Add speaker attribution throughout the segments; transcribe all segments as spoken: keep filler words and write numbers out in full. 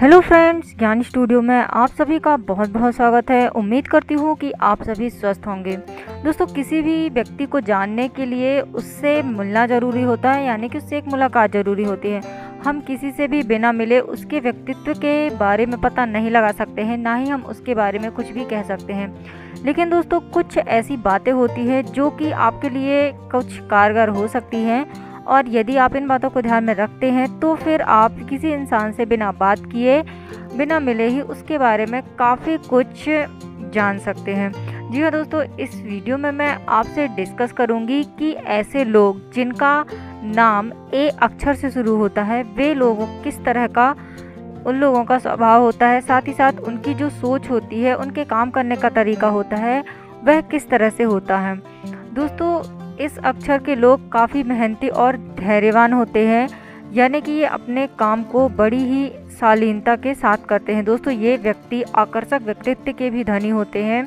Speaker 1: Hello friends, ज्ञान studio में आप सभी का बहुत बहुत स्वागत है। उम्मीद करती हूँ कि आप सभी स्वस्थ होंगे। दोस्तों, किसी भी व्यक्ति को जानने के लिए उससे मिलना ज़रूरी होता है, यानी कि उससे एक मुलाकात ज़रूरी होती है। हम किसी से भी बिना मिले उसके व्यक्तित्व के बारे में पता नहीं लगा सकते हैं, ना ही हम उसके बारे में कुछ भी कह सकते हैं। लेकिन दोस्तों, कुछ ऐसी बातें होती हैं जो कि आपके लिए कुछ कारगर हो सकती हैं, और यदि आप इन बातों को ध्यान में रखते हैं तो फिर आप किसी इंसान से बिना बात किए, बिना मिले ही उसके बारे में काफ़ी कुछ जान सकते हैं। जी हाँ दोस्तों, इस वीडियो में मैं आपसे डिस्कस करूंगी कि ऐसे लोग जिनका नाम ए अक्षर से शुरू होता है, वे लोगों किस तरह का उन लोगों का स्वभाव होता है, साथ ही साथ उनकी जो सोच होती है, उनके काम करने का तरीका होता है, वह किस तरह से होता है। दोस्तों, इस अक्षर के लोग काफ़ी मेहनती और धैर्यवान होते हैं, यानी कि ये अपने काम को बड़ी ही शालीनता के साथ करते हैं। दोस्तों, ये व्यक्ति आकर्षक व्यक्तित्व के भी धनी होते हैं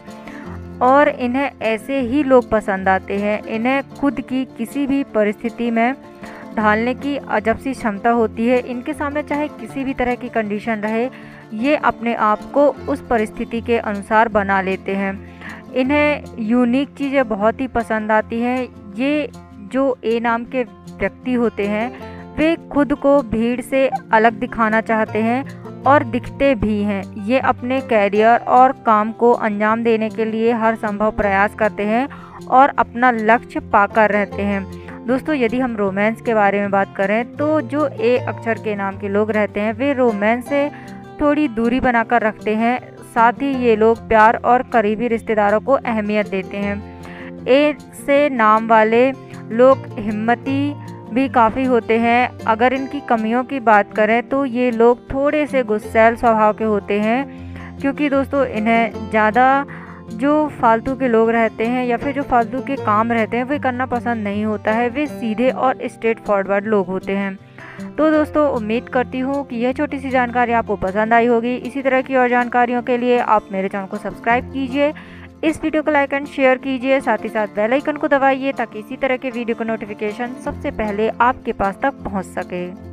Speaker 1: और इन्हें ऐसे ही लोग पसंद आते हैं। इन्हें खुद की किसी भी परिस्थिति में ढालने की अजब सी क्षमता होती है। इनके सामने चाहे किसी भी तरह की कंडीशन रहे, ये अपने आप को उस परिस्थिति के अनुसार बना लेते हैं। इन्हें यूनिक चीज़ें बहुत ही पसंद आती हैं। ये जो ए नाम के व्यक्ति होते हैं, वे खुद को भीड़ से अलग दिखाना चाहते हैं और दिखते भी हैं। ये अपने कैरियर और काम को अंजाम देने के लिए हर संभव प्रयास करते हैं और अपना लक्ष्य पाकर रहते हैं। दोस्तों, यदि हम रोमांस के बारे में बात करें तो जो ए अक्षर के नाम के लोग रहते हैं, वे रोमांस से थोड़ी दूरी बनाकर रखते हैं। साथ ही ये लोग प्यार और करीबी रिश्तेदारों को अहमियत देते हैं। ए से नाम वाले लोग हिम्मती भी काफ़ी होते हैं। अगर इनकी कमियों की बात करें तो ये लोग थोड़े से गुस्सैल स्वभाव के होते हैं, क्योंकि दोस्तों इन्हें ज़्यादा जो फालतू के लोग रहते हैं या फिर जो फालतू के काम रहते हैं वे करना पसंद नहीं होता है। वे सीधे और स्ट्रेट फॉरवर्ड लोग होते हैं। तो दोस्तों, उम्मीद करती हूँ कि यह छोटी सी जानकारी आपको पसंद आई होगी। इसी तरह की और जानकारियों के लिए आप मेरे चैनल को सब्सक्राइब कीजिए, इस वीडियो को लाइक एंड शेयर कीजिए, साथ ही साथ बेल आइकन को दबाइए ताकि इसी तरह के वीडियो का नोटिफिकेशन सबसे पहले आपके पास तक पहुँच सके।